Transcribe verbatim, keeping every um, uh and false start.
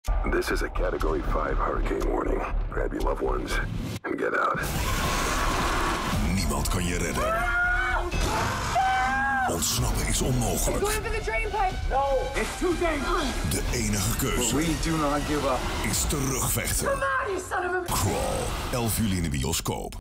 This is a Category five hurricane warning. Grab your loved ones and get out. Niemand kan je redden. Ontsnappen is onmogelijk. Going for the drain pipe. No, it's too dangerous. De enige keuze We do not give up. is terugvechten. Come on, you son of a... Crawl. elf juli in de bioscoop.